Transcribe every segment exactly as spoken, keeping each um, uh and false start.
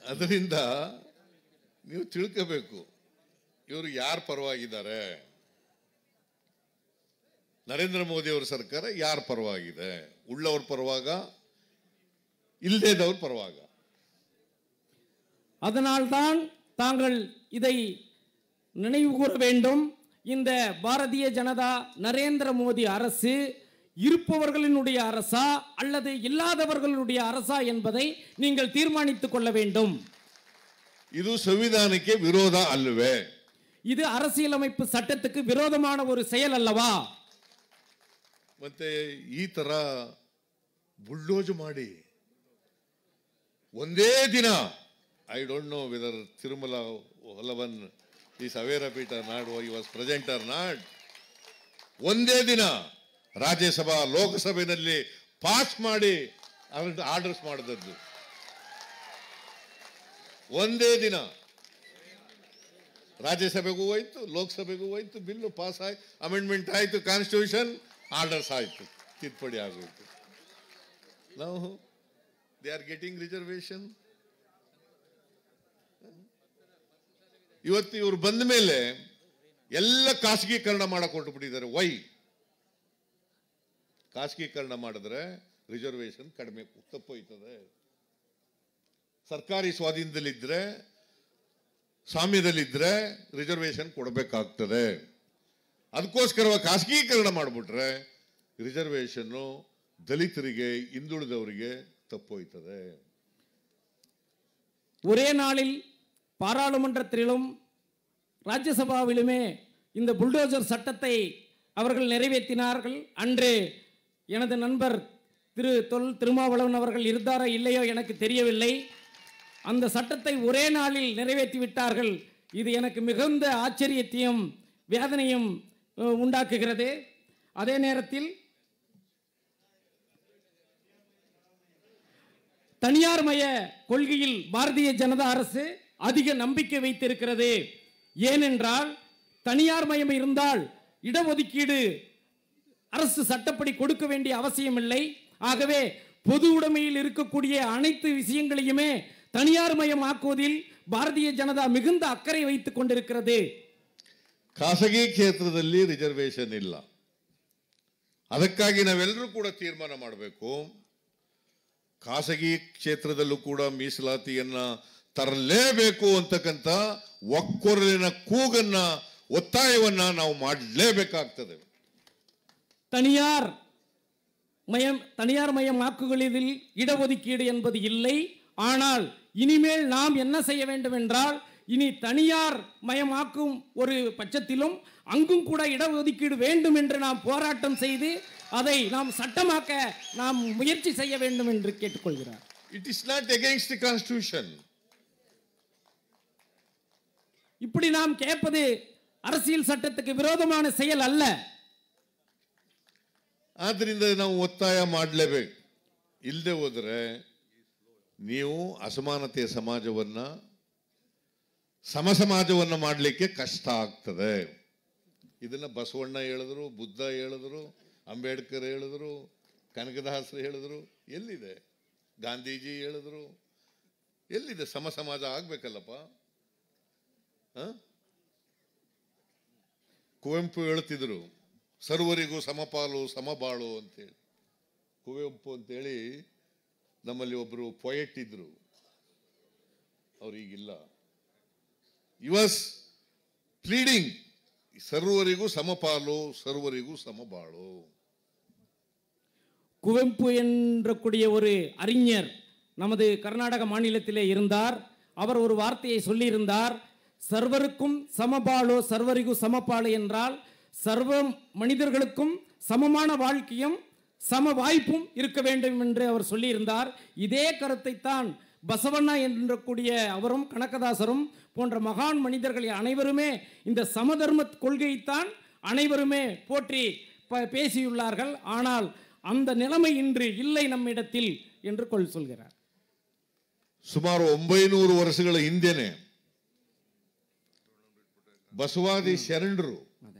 ಅದರಿಂದ ನೀವು ತಿಳ್ಕೋಬೇಕು ಇವರು ಯಾರ ಪರವಾಗಿದ್ದಾರೆ. ನರೇಂದ್ರ ಮೋದಿ ಅವರ ಸರ್ಕಾರ ಯಾರ ಪರವಾಗಿದೆ? ಉಳ್ಳವ್ರ ಪರವಾಗ, ಇಲ್ಲದೇದವ್ರ ಪರವಾಗ. அதனால்தான் தாங்கள் இதை நினைவு கூற வேண்டும். இந்த பாரதிய ஜனதா நரேந்திர மோடி அரசு இருப்பவர்களினுடைய அரசா அல்லது இல்லாதவர்களுடைய அரசா என்பதை நீங்கள் தீர்மானித்துக் கொள்ள வேண்டும். இது ಸಂವಿಧಾನಕ್ಕೆ ವಿರೋಧ ಅಲ್ಲವೇ? இது அரசியலமைப்பு சட்டத்துக்கு விரோதமான ஒரு செயல் அல்லவா? ಮತ್ತೆ ಈ ತರ ಬುಲ್ಡೋಜ್ ಮಾಡಿ ಒಂದೇ ದಿನ, I don't know whether Tirumala ಹೊಲವನ್ is aware of it or not, he was present or not, ಒಂದೇ ದಿನ ರಾಜ್ಯಸಭಾ ಲೋಕಸಭೆಯಲ್ಲಿ ಪಾಸ್ ಮಾಡಿ ಆರ್ಡರ್ಸ್ ಮಾಡಿದದ್ದು ಒಂದೇ ದಿನ. ರಾಜ್ಯಸಭೆಗೂ ಹೋಯ್ತು, ಲೋಕಸಭೆಗೂ ಹೋಯ್ತು, ಬಿಲ್ಲು ಪಾಸ್ ಆಯ್ತು, ಅಮೆಂಡ್ಮೆಂಟ್ ಆಯ್ತು, ಕಾನ್ಸ್ಟಿಟ್ಯೂಷನ್ ಆರ್ಡರ್ಸ್ ಆಯ್ತು, ತಿದ್ದುಪಡಿ ಆಗೋಯ್ತು. ನಾವು ದೇ ಆರ್ ಗೆಟಿಂಗ್ ರಿಸರ್ವೇಶನ್. ಇವತ್ತು ಇವರು ಬಂದ ಮೇಲೆ ಎಲ್ಲ ಖಾಸಗೀಕರಣ ಮಾಡಕ್ ಹೊರಟುಬಿಟ್ಟಿದ್ದಾರೆ. ವೈ? ಖಾಸಗೀಕರಣ ಮಾಡಿದ್ರೆ ರಿಸರ್ವೇಶನ್ ಕಡಿಮೆ ತಪ್ಪೋಯ್ತದೆ. ಸರ್ಕಾರಿ ಸ್ವಾಧೀನದಲ್ಲಿದ್ರೆ, ಸಾಮ್ಯದಲ್ಲಿದ್ರೆ ರಿಸರ್ವೇಶನ್ ಕೊಡಬೇಕಾಗ್ತದೆ. ಅದಕ್ಕೋಸ್ಕರವಾಗಿ ಖಾಸಗೀಕರಣ ಮಾಡಿಬಿಟ್ರೆ ರಿಸರ್ವೇಶನ್ನು ದಲಿತರಿಗೆ, ಹಿಂದುಳಿದವರಿಗೆ தப்போய்த்தது. ஒரே நாளில் பாராளுமன்றத்திலும் ராஜ்யசபாவிலுமே இந்த புல்டோசர் சட்டத்தை அவர்கள் நிறைவேற்றினார்கள். அன்று எனது நண்பர் திரு தொல் திருமாவளவன் அவர்கள் இருந்தாரோ இல்லையோ எனக்கு தெரியவில்லை. அந்த சட்டத்தை ஒரே நாளில் நிறைவேற்றி விட்டார்கள். இது எனக்கு மிகுந்த ஆச்சரியத்தையும் வேதனையும் உண்டாக்குகிறது. அதே நேரத்தில் தனியார் மய கொள்கையில் பாரதிய ஜனதா அரசு அதிக நம்பிக்கை வைத்திருக்கிறது. ஏனென்றால் தனியார் மயம் இருந்தால் இடஒதுக்கீடு அரசு சட்டப்படி கொடுக்க வேண்டிய அவசியம் இல்லை. ஆகவே பொது உடைமையில் இருக்கக்கூடிய அனைத்து விஷயங்களையுமே தனியார் மயம் ஆக்குவதில் பாரதிய ஜனதா மிகுந்த அக்கறை வைத்துக் கொண்டிருக்கிறது. ಖಾಸಗಿ ಕ್ಷೇತ್ರದಲ್ಲಿ ರಿಸರ್ವೇಶನ್ ಇಲ್ಲ. ಅದಕ್ಕಾಗಿ ನಾವೆಲ್ಲರೂ ಕೂಡ ತೀರ್ಮಾನ ಮಾಡಬೇಕು. ಖಾಸಗಿ ಕ್ಷೇತ್ರದಲ್ಲೂ ಕೂಡ ಮೀಸಲಾತಿಯನ್ನ ತರಲೇಬೇಕು ಅಂತಕ್ಕಂಥ ಒಕ್ಕೊರಲಿನ ಕೂಗನ್ನ, ಒತ್ತಾಯವನ್ನ ನಾವು ಮಾಡಲೇಬೇಕಾಗ್ತದೆ. தனியார் மயம் தனியார் மயம் வாக்குகளில் இடஒதுக்கீடு என்பது இல்லை. ஆனால் இனிமேல் நாம் என்ன செய்ய வேண்டும் என்றால், இனி தனியார் மயமாக்கும் ஒரு பட்சத்திலும் அங்கும் கூட இடஒதுக்கீடு வேண்டும் என்று நாம் போராட்டம் செய்து அதை நாம் சட்டமாக்க நாம் முயற்சி செய்ய வேண்டும் என்று கேட்டுக்கொள்கிறார். It is not against the constitution. இப்படி நாம் கேட்பது அரசியல் சட்டத்துக்கு விரோதமான செயல் அல்ல. ಆದ್ದರಿಂದ ನಾವು ಒತ್ತಾಯ ಮಾಡಲೇಬೇಕು. ಇಲ್ಲದೆ ಹೋದರೆ ನೀವು ಅಸಮಾನತೆಯ ಸಮಾಜವನ್ನ, ಸಮ ಸಮಾಜವನ್ನ ಮಾಡಲಿಕ್ಕೆ ಕಷ್ಟ ಆಗ್ತದೆ. ಇದನ್ನ ಬಸವಣ್ಣ ಹೇಳಿದ್ರು, ಬುದ್ಧ ಹೇಳಿದ್ರು, ಅಂಬೇಡ್ಕರ್ ಹೇಳಿದ್ರು, ಕನಕದಾಸರು ಹೇಳಿದ್ರು. ಎಲ್ಲಿದೆ? ಗಾಂಧೀಜಿ ಹೇಳಿದ್ರು. ಎಲ್ಲಿದೆ? ಸಮ ಸಮಾಜ ಆಗ್ಬೇಕಲ್ಲಪ್ಪ. ಕುವೆಂಪು ಹೇಳ್ತಿದ್ರು, ಸರ್ವರಿಗೂ ಸಮಪಾಲು ಸಮಬಾಳು ಅಂತೇಳಿ. ಕುವೆಂಪು ಅಂತೇಳಿ ನಮ್ಮಲ್ಲಿ ಒಬ್ಬರು ಪೊಯೆಟ್ ಇದ್ರು, ಅವ್ರೀಗಿಲ್ಲ. ಹಿ ವಾಸ್ ಪ್ಲೀಡಿಂಗ್ ಸರ್ವರಿಗೂ ಸಮಪಾಲು, ಸರ್ವರಿಗೂ ಸಮಬಾಳು. குவெம்பு என்ற கூடிய ஒரு அறிஞர் நமது கர்நாடக மாநிலத்திலே இருந்தார். அவர் ஒரு வார்த்தையை சொல்லியிருந்தார், சர்வருக்கும் சமபாலோ சர்வரிಗೂ சமபாலு என்றால் சர்வ மனிதர்களுக்கும் சமமான வாழ்க்கையும் சம வாய்ப்பும் இருக்க வேண்டும் என்று அவர் சொல்லியிருந்தார். இதே கருத்தை தான் பசவண்ணா என்ற கூடிய அவரும் கனகதாசரும் போன்ற மகான் மனிதர்கள் அனைவருமே இந்த சமதர்ம கொள்கையைத்தான் அனைவருமே போற்றி பேசியுள்ளார்கள். ஆனால் அந்த நிலைமை இன்று இல்லை நம்மிடத்தில் என்று கொள் சொல்கிறார். ಸುಮಾರು ಒಂಬೈನೂರು ವರ್ಷಗಳ ಹಿಂದೆನೆ ಬಸವಾದಿ ಶರಣರು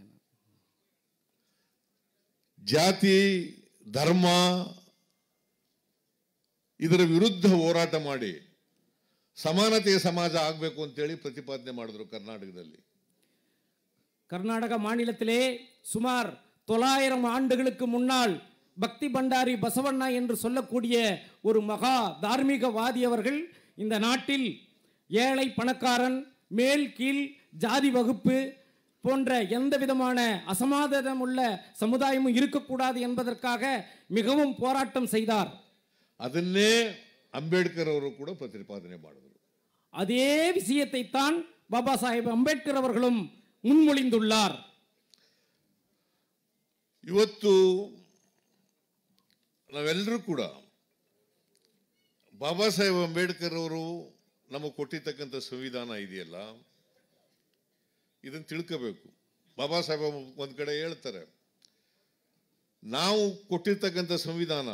ಜಾತಿ ಧರ್ಮ ಇದರ ವಿರುದ್ಧ ಹೋರಾಟ ಮಾಡಿ ಸಮಾನತೆಯ ಸಮಾಜ ಆಗಬೇಕು ಅಂತೇಳಿ ಪ್ರತಿಪಾದನೆ ಮಾಡಿದ್ರು ಕರ್ನಾಟಕದಲ್ಲಿ. கர்நாடக மாநிலத்திலே சுமார் தொள்ளாயிரம் ஆண்டுகளுக்கு முன்னால் பக்தி பண்டாரி பசவண்ணா என்று சொல்லக்கூடிய ஒரு மகா தார்மீகவாதி அவர்கள் இந்த நாட்டில் ஏழை பணக்காரன் மேல் கீழ் ஜாதி வகுப்பு போன்ற எந்த விதமான அசமாதானம் உள்ள சமுதாயமும் இருக்கக்கூடாது என்பதற்காக மிகவும் போராட்டம் செய்தார். ಅದನ್ನೇ ಅಂಬೇಡ್ಕರ್ ಅವರು ಕೂಡ ಪ್ರತಿಪಾದನೆ ಮಾಡಿದರು. அதே விஷயத்தை தான் பாபா சாஹேப் அம்பேத்கர் அவர்களும் முன்மொழிந்துள்ளார். ಇವತ್ತು ನಾವೆಲ್ಲರೂ ಕೂಡ ಬಾಬಾ ಸಾಹೇಬ್ ಅಂಬೇಡ್ಕರ್ ಅವರು ನಮಗೆ ಕೊಟ್ಟಿರ್ತಕ್ಕಂಥ ಸಂವಿಧಾನ ಇದೆಯಲ್ಲ, ಇದನ್ನು ತಿಳ್ಕೋಬೇಕು. ಬಾಬಾ ಸಾಹೇಬ್ ಒಂದು ಕಡೆ ಹೇಳ್ತಾರೆ, ನಾವು ಕೊಟ್ಟಿರ್ತಕ್ಕಂಥ ಸಂವಿಧಾನ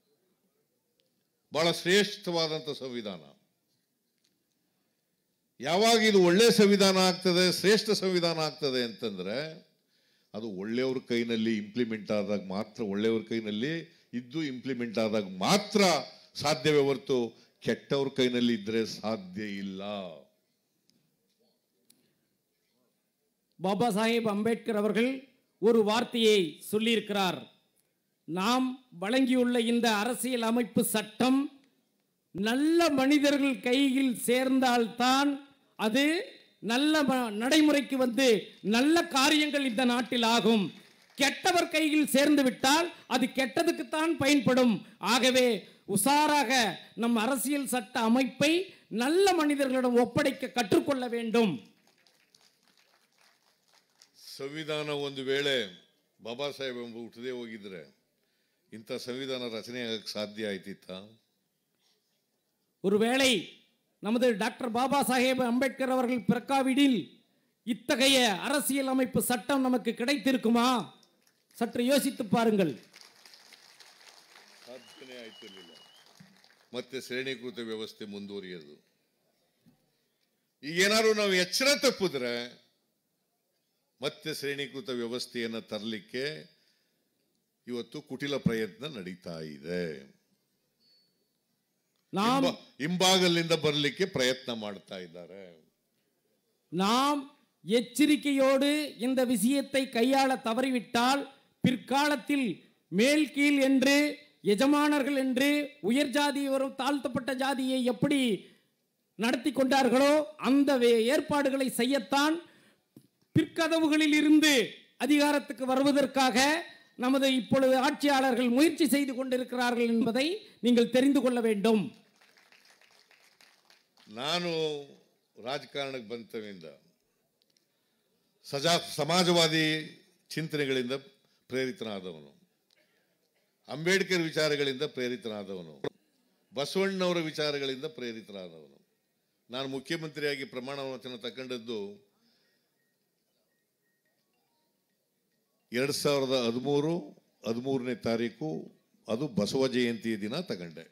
ಬಹಳ ಶ್ರೇಷ್ಠವಾದಂಥ ಸಂವಿಧಾನ. ಯಾವಾಗ ಇದು ಒಳ್ಳೆ ಸಂವಿಧಾನ ಆಗ್ತದೆ, ಶ್ರೇಷ್ಠ ಸಂವಿಧಾನ ಆಗ್ತದೆ ಅಂತಂದ್ರೆ ಅದು ಒಳ್ಳೆಯವ್ರ ಕೈನಲ್ಲಿ ಇಂಪ್ಲಿಮೆಂಟ್ ಆದಾಗ ಮಾತ್ರ, ಒಳ್ಳೆಯವ್ರ ಕೈನಲ್ಲಿ ಇದ್ದು ಇಂಪ್ಲಿಮೆಂಟ್ ಆದಾಗ ಮಾತ್ರ ಸಾಧ್ಯವೇ ಹೊರತು ಕೆಟ್ಟವ್ರ ಕೈನಲ್ಲಿ ಇದ್ರೆ ಸಾಧ್ಯ ಇಲ್ಲ. பாபா சாஹேப் அம்பேத்கர் அவர்கள் ஒரு வார்த்தையை சொல்லியிருக்கிறார். நாம் வழங்கியுள்ள இந்த அரசியல் அமைப்பு சட்டம் நல்ல மனிதர்கள் கையில் சேர்ந்தால்தான் அது நல்ல நடைமுறைக்கு வந்து நல்ல காரியங்கள் இந்த நாட்டில் ஆகும். கெட்டவர் கையில் சேர்ந்து விட்டால் அது கெட்டதுக்குத்தான் பயன்படும். ஆகவே உசாராக நம் அரசியல் சட்ட அமைப்பை நல்ல மனிதர்களிடம் ஒப்படைக்க கற்றுக்கொள்ள வேண்டும். ಸಂವಿಧಾನ ಒಂದು ವೇಳೆ ಬಾಬಾ ಸಾಹೇಬ್ ಎಂಬ ಹುಟ್ಟದೇ ಹೋಗಿದ್ರೆ ಇಂಥ ಸಂವಿಧಾನ ರಚನೆ ಆಗಕ್ಕೆ ಸಾಧ್ಯ ಆಯ್ತಿತ್ತ? ஒருவேளை நமது டாக்டர் பாபா சாஹேப் அம்பேத்கர் அவர்கள் பிறக்காவிடில் இத்தகைய அரசியல் அமைப்பு சட்டம் நமக்கு கிடைத்திருக்குமா? சற்று யோசித்து பாருங்கள். ಸಾಧ್ಯನೇ ಆಯ್ತಿರಲಿಲ್ಲ. ಮತ್ತೆ ಶ್ರೇಣೀಕೃತ ವ್ಯವಸ್ಥೆ ಮುಂದುವರಿಯೋದು. ಈಗೇನಾದ್ರು ನಾವು ಎಚ್ಚರ ತಪ್ಪಿದ್ರೆ ಮತ್ತೆ ಶ್ರೇಣೀಕೃತ ವ್ಯವಸ್ಥೆಯನ್ನು ತರಲಿಕ್ಕೆ ಇವತ್ತು ಕುಟಿಲ ಪ್ರಯತ್ನ ನಡೀತಾ ಇದೆ. ಹಿಂಬಾಗಲಿಂದ ಬರಲಿಕ್ಕೆ ಪ್ರಯತ್ನ ಮಾಡ್ತಾ ಇದ್ದಾರೆ. நாம் எச்சரிக்கையோடு இந்த விஷயத்தை கையாள தவறிவிட்டால் பிற்காலத்தில் மேல் கீழ் என்று எஜமானர்கள் என்று உயர் ஜாதி ஒரு தாழ்த்தப்பட்ட ஜாதியை எப்படி நடத்தி கொண்டார்களோ அந்த ஏற்பாடுகளை செய்யத்தான் பிற்கதவுகளில் இருந்து அதிகாரத்துக்கு வருவதற்காக நமது இப்பொழுது ஆட்சியாளர்கள் முயற்சி செய்து கொண்டிருக்கிறார்கள் என்பதை நீங்கள் தெரிந்து கொள்ள வேண்டும். ನಾನು ರಾಜಕಾರಣಕ್ಕೆ ಬಂತವಿಂದ ಸಜಾ ಸಮಾಜವಾದಿ ಚಿಂತನೆಗಳಿಂದ ಪ್ರೇರಿತನಾದವನು, ಅಂಬೇಡ್ಕರ್ ವಿಚಾರಗಳಿಂದ ಪ್ರೇರಿತನಾದವನು, ಬಸವಣ್ಣವರ ವಿಚಾರಗಳಿಂದ ಪ್ರೇರಿತನಾದವನು. ನಾನು ಮುಖ್ಯಮಂತ್ರಿಯಾಗಿ ಪ್ರಮಾಣ ವಚನ ತಗೊಂಡದ್ದು ಎರಡು ಸಾವಿರದ ಹದಿಮೂರು ಹದಿಮೂರನೇ ತಾರೀಕು, ಅದು ಬಸವ ಜಯಂತಿಯ ದಿನ ತಗೊಂಡೆ.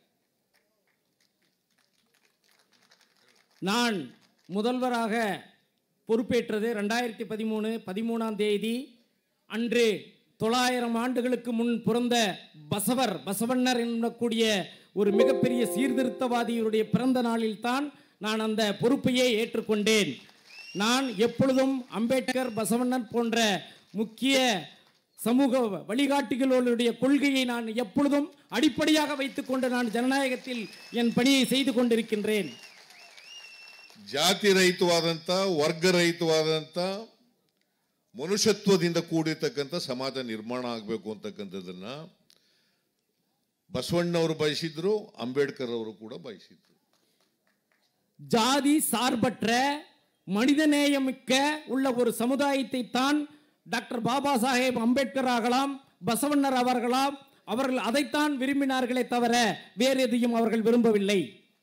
நான் முதல்வராக பொறுப்பேற்றது ரெண்டாயிரத்தி பதிமூணு பதிமூணாம் தேதி அன்று தொள்ளாயிரம் ஆண்டுகளுக்கு முன் பிறந்த பசவர் பசவண்ணர் என்னக்கூடிய ஒரு மிகப்பெரிய சீர்திருத்தவாதியுடைய பிறந்த நாளில் தான் நான் அந்த பொறுப்பையே ஏற்றுக்கொண்டேன். நான் எப்பொழுதும் அம்பேத்கர் பசவண்ணன் போன்ற முக்கிய சமூக வழிகாட்டிகளுடைய கொள்கையை நான் எப்பொழுதும் அடிப்படையாக வைத்துக்கொண்டு நான் ஜனநாயகத்தில் என் பணியை செய்து கொண்டிருக்கின்றேன். ಜಾತಿ ರಹಿತವಾದಂಥ, ವರ್ಗ ರಹಿತವಾದಂಥ, ಮನುಷ್ಯತ್ವದಿಂದ ಕೂಡಿರ್ತಕ್ಕಂಥ ಸಮಾಜ ನಿರ್ಮಾಣ ಆಗಬೇಕು ಅಂತಕ್ಕಂಥದ್ದನ್ನ ಬಸವಣ್ಣವರು ಬಯಸಿದ್ರು, ಅಂಬೇಡ್ಕರ್ ಅವರು ಕೂಡ ಬಯಸಿದ್ರು. ஜாதி சார்பற்ற மனிதநேயமிக்க உள்ள ஒரு சமுதாயத்தை தான் டாக்டர் பாபா சாஹேப் அம்பேத்கர் ஆகலாம், பசவண்ணர் அவர்களாம், அவர்கள் அதைத்தான் விரும்பினார்களே தவிர வேறு எதையும் அவர்கள் விரும்பவில்லை.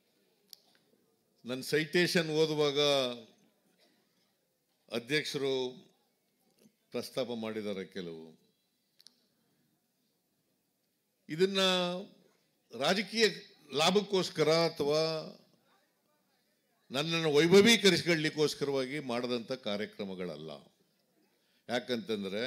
ನನ್ನ ಸೈಟೇಷನ್ ಓದುವಾಗ ಅಧ್ಯಕ್ಷರು ಪ್ರಸ್ತಾಪ ಮಾಡಿದ್ದಾರೆ ಕೆಲವು. ಇದನ್ನ ರಾಜಕೀಯ ಲಾಭಕ್ಕೋಸ್ಕರ ಅಥವಾ ನನ್ನನ್ನು ವೈಭವೀಕರಿಸಿಕೊಳ್ಳಿಕ್ಕೋಸ್ಕರವಾಗಿ ಮಾಡದಂಥ ಕಾರ್ಯಕ್ರಮಗಳಲ್ಲ. ಯಾಕಂತಂದ್ರೆ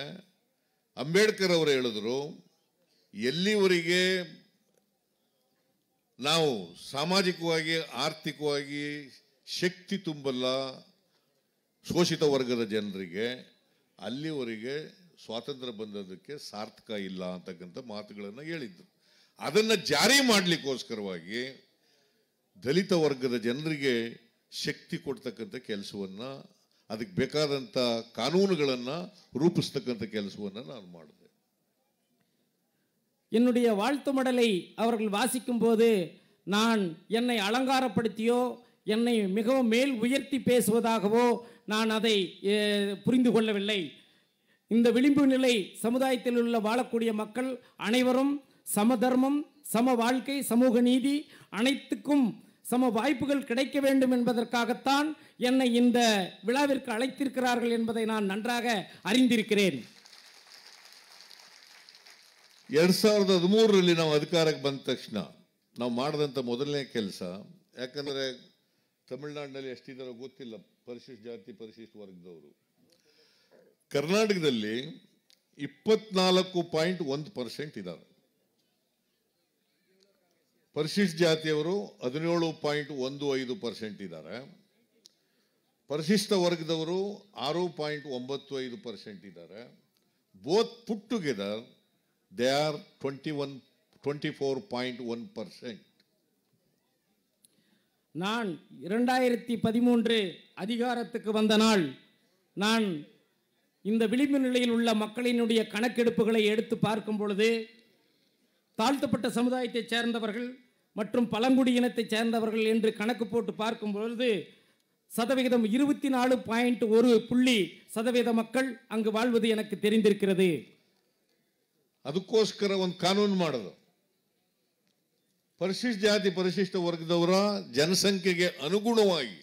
ಅಂಬೇಡ್ಕರ್ ಅವರು ಹೇಳಿದ್ರು, ಎಲ್ಲಿವರೆಗೆ ನಾವು ಸಾಮಾಜಿಕವಾಗಿ ಆರ್ಥಿಕವಾಗಿ ಶಕ್ತಿ ತುಂಬಲ್ಲ ಶೋಷಿತ ವರ್ಗದ ಜನರಿಗೆ, ಅಲ್ಲಿವರೆಗೆ ಸ್ವಾತಂತ್ರ್ಯ ಬಂದದಕ್ಕೆ ಸಾರ್ಥಕ ಇಲ್ಲ ಅಂತಕ್ಕಂಥ ಮಾತುಗಳನ್ನು ಹೇಳಿದ್ರು. ಅದನ್ನು ಜಾರಿ ಮಾಡಲಿಕ್ಕೋಸ್ಕರವಾಗಿ ದಲಿತ ವರ್ಗದ ಜನರಿಗೆ ಶಕ್ತಿ ಕೊಡ್ತಕ್ಕಂಥ ಕೆಲಸವನ್ನು, ಅದಕ್ಕೆ ಬೇಕಾದಂಥ ಕಾನೂನುಗಳನ್ನು ರೂಪಿಸ್ತಕ್ಕಂಥ ಕೆಲಸವನ್ನು ನಾನು ಮಾಡಿದೆ. என்னுடைய வாழ்த்து மடலை அவர்கள் வாசிக்கும் போது நான் என்னை அலங்காரப்படுத்தியோ என்னை மிகவும் மேல் உயர்த்தி பேசுவதாகவோ நான் அதை புரிந்து கொள்ளவில்லை. இந்த விளிம்பு நிலை சமுதாயத்தில் உள்ள வாழக்கூடிய மக்கள் அனைவரும் சமதர்மம், சம வாழ்க்கை, சமூக நீதி, அனைத்துக்கும் சம வாய்ப்புகள் கிடைக்க வேண்டும் என்பதற்காகத்தான் என்னை இந்த விழாவிற்கு அழைத்திருக்கிறார்கள் என்பதை நான் நன்றாக அறிந்திருக்கிறேன். ಎರಡು ಸಾವಿರದ ಹದಿಮೂರರಲ್ಲಿ ನಾವು ಅಧಿಕಾರಕ್ಕೆ ಬಂದ ತಕ್ಷಣ ನಾವು ಮಾಡಿದಂಥ ಮೊದಲನೇ ಕೆಲಸ, ಯಾಕಂದರೆ ತಮಿಳುನಾಡಿನಲ್ಲಿ ಎಷ್ಟಿದ್ದಾರೋ ಗೊತ್ತಿಲ್ಲ ಪರಿಶಿಷ್ಟ ಜಾತಿ ಪರಿಶಿಷ್ಟ ವರ್ಗದವರು, ಕರ್ನಾಟಕದಲ್ಲಿ ಇಪ್ಪತ್ನಾಲ್ಕು ಪಾಯಿಂಟ್ ಒಂದು ಪರ್ಸೆಂಟ್ ಇದ್ದಾರೆ. ಪರಿಶಿಷ್ಟ ಜಾತಿಯವರು ಹದಿನೇಳು ಪಾಯಿಂಟ್ ಒಂದು ಐದು ಪರ್ಸೆಂಟ್ ಇದ್ದಾರೆ. ಪರಿಶಿಷ್ಟ ವರ್ಗದವರು ಆರು ಪಾಯಿಂಟ್ ಒಂಬತ್ತು ಐದು ಪರ್ಸೆಂಟ್ ಇದ್ದಾರೆ. Both put together they are twenty one twenty four point one percent. நான் இரண்டாயிரத்தி பதிமூன்று அதிகாரத்துக்கு வந்த நாள் நான் இந்த விளிம்பு நிலையில் உள்ள மக்களினுடைய கணக்கெடுப்புகளை எடுத்து பார்க்கும் பொழுது தாழ்த்தப்பட்ட சமுதாயத்தைச் சேர்ந்தவர்கள் மற்றும் பழங்குடியினத்தைச் சேர்ந்தவர்கள் என்று கணக்கு போட்டு பார்க்கும் பொழுது சதவிகிதம் இருபத்தி நாலு பாயிண்ட் ஒரு புள்ளி சதவீத மக்கள் அங்கு வாழ்வது எனக்கு தெரிந்திருக்கிறது. ಅದಕ್ಕೋಸ್ಕರ ಒಂದು ಕಾನೂನು ಮಾಡೋದು, ಪರಿಶಿಷ್ಟ ಜಾತಿ ಪರಿಶಿಷ್ಟ ವರ್ಗದವರ ಜನಸಂಖ್ಯೆಗೆ ಅನುಗುಣವಾಗಿ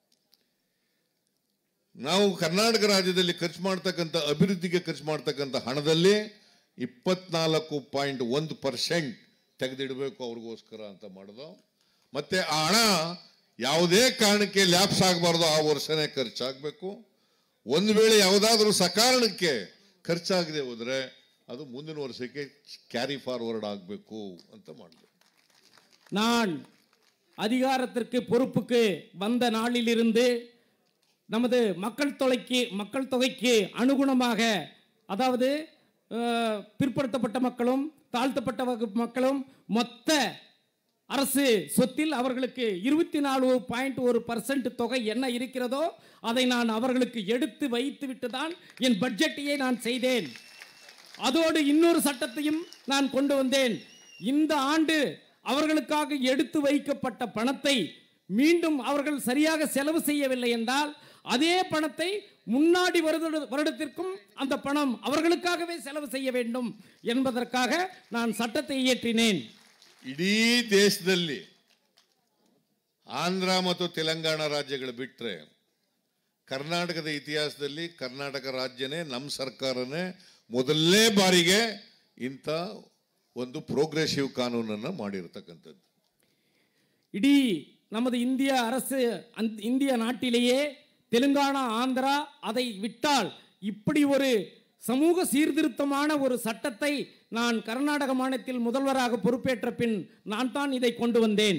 ನಾವು ಕರ್ನಾಟಕ ರಾಜ್ಯದಲ್ಲಿ ಖರ್ಚು ಮಾಡ್ತಕ್ಕಂಥ ಅಭಿವೃದ್ಧಿಗೆ ಖರ್ಚು ಮಾಡ್ತಕ್ಕಂಥ ಹಣದಲ್ಲಿ ಇಪ್ಪತ್ನಾಲ್ಕು ಪಾಯಿಂಟ್ ಒಂದು ಪರ್ಸೆಂಟ್ ತೆಗೆದಿಡಬೇಕು ಅವ್ರಿಗೋಸ್ಕರ ಅಂತ ಮಾಡೋದು. ಮತ್ತೆ ಆ ಹಣ ಯಾವುದೇ ಕಾರಣಕ್ಕೆ ಲ್ಯಾಪ್ಸ್ ಆಗಬಾರ್ದು, ಆ ವರ್ಷನೇ ಖರ್ಚಾಗಬೇಕು. ಒಂದು ವೇಳೆ ಯಾವುದಾದ್ರೂ ಸಕಾರಣಕ್ಕೆ ಖರ್ಚಾಗದೆ ಹೋದರೆ ಅದು ಮುಂದಿನ ವರ್ಷಕ್ಕೆ ಕ್ಯಾರಿ ಫಾರ್ವರ್ಡ್ ಆಗಬೇಕು ಅಂತ ಮಾಡಿದೆ. நான் அதிகாரத்திற்கு பொறுப்புக்கு வந்த நாளிலிருந்து நமது மக்கள் தொகைக்கு மக்கள் தொகைக்கு அனுகுணமாக, அதாவது பிற்படுத்தப்பட்ட மக்களும் தாழ்த்தப்பட்ட வகுப்பு மக்களும் மொத்த அரசு சொத்தில் அவர்களுக்கு இருபத்தி நாலு பாயிண்ட் ஒரு பர்சன்ட் தொகை என்ன இருக்கிறதோ அதை நான் அவர்களுக்கு எடுத்து வைத்து விட்டு தான் என் பட்ஜெட்டையே நான் செய்தேன். அதோடு இன்னொரு சட்டத்தையும் நான் கொண்டு வந்தேன். இந்த ஆண்டு அவர்களுக்காக எடுத்து வைக்கப்பட்ட பணத்தை மீண்டும் அவர்கள் சரியாக செலவு செய்யவில்லை என்றால் அதே பணத்தை முன்னாடி வருடத்திற்கும் அந்த பணம் அவர்களுக்காகவே செலவு செய்ய வேண்டும் என்பதற்காக நான் சட்டத்தை இயற்றினேன். ಇಡೀ ದೇಶದಲ್ಲಿ ಆಂಧ್ರ ಮತ್ತು ತೆಲಂಗಾಣ ರಾಜ್ಯಗಳು ಬಿಟ್ಟರೆ ಕರ್ನಾಟಕದ ಇತಿಹಾಸದಲ್ಲಿ ಕರ್ನಾಟಕ ರಾಜ್ಯನೇ, ನಮ್ಮ ಸರ್ಕಾರನೇ ಮೊದಲನೇ ಬಾರಿಗೆ ಇಂಥ ಒಂದು ಪ್ರೋಗ್ರೆಸಿವ್ ಕಾನೂನನ್ನು ಮಾಡಿರತಕ್ಕಂಥದ್ದು. ಇಡೀ நமது இந்திய அரசு இந்திய நாட்டிலேயே தெலுங்கானா, ஆந்திரா அதை விட்டால் இப்படி ஒரு சமூக சீர்திருத்தமான ஒரு சட்டத்தை நான் கர்நாடக மாநிலத்தில் முதல்வராக பொறுப்பேற்ற பின் நான் தான் இதை கொண்டு வந்தேன்.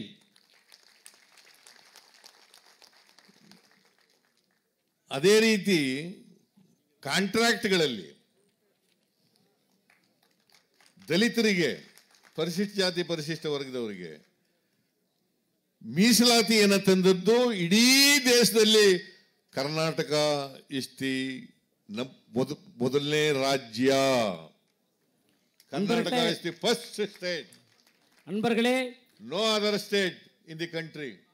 ಅದೇ ರೀತಿ ಕಾಂಟ್ರಾಕ್ಟ್ಗಳಲ್ಲಿ ದಲಿತರಿಗೆ, ಪರಿಶಿಷ್ಟ ಜಾತಿ ಪರಿಶಿಷ್ಟ ವರ್ಗದವರಿಗೆ ಮೀಸಲಾತಿಯನ್ನು ತಂದದ್ದು ಇಡೀ ದೇಶದಲ್ಲಿ ಕರ್ನಾಟಕ ಇಸ್ತಿ ಮೊದಲನೇ ರಾಜ್ಯ. Karnataka is the first state. ಅನ್ಬರ್ಗಳೇ, no other state in the country